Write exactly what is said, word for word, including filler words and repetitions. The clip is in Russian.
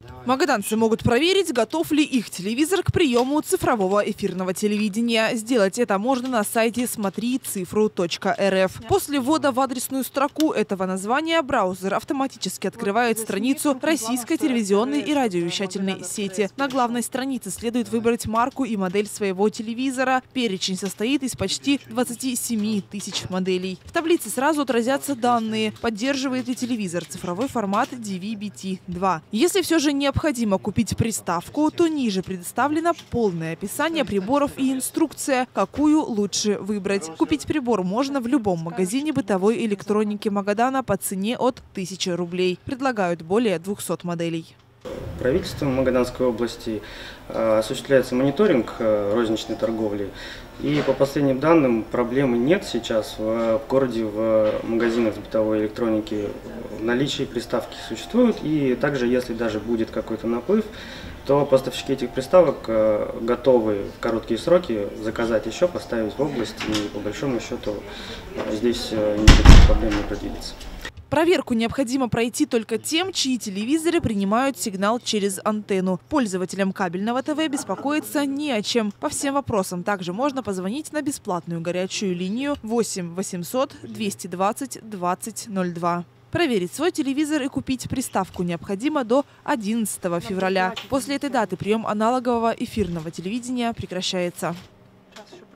Магаданцы могут проверить, готов ли их телевизор к приему цифрового эфирного телевидения. Сделать это можно на сайте смотри цифру точка эр эф. После ввода в адресную строку этого названия браузер автоматически открывает страницу российской телевизионной и радиовещательной сети. На главной странице следует выбрать марку и модель своего телевизора. Перечень состоит из почти двадцати семи тысяч моделей. В таблице сразу отразятся данные, поддерживает ли телевизор цифровой формат ди ви би ти два. Если все же необходимо купить приставку, то ниже предоставлено полное описание приборов и инструкция, какую лучше выбрать. Купить прибор можно в любом магазине бытовой электроники Магадана по цене от тысячи рублей. Предлагают более двухсот моделей. Правительством Магаданской области осуществляется мониторинг розничной торговли. И по последним данным проблемы нет сейчас в городе, в магазинах с бытовой электроники. В наличии приставки существуют. И также, если даже будет какой-то наплыв, то поставщики этих приставок готовы в короткие сроки заказать еще, поставить в область. И по большому счету здесь никаких проблем не предвидится. Проверку необходимо пройти только тем, чьи телевизоры принимают сигнал через антенну. Пользователям кабельного ТВ беспокоиться не о чем. По всем вопросам также можно позвонить на бесплатную горячую линию восемь восемьсот двести двадцать двадцать ноль два. Проверить свой телевизор и купить приставку необходимо до одиннадцатого февраля. После этой даты прием аналогового эфирного телевидения прекращается.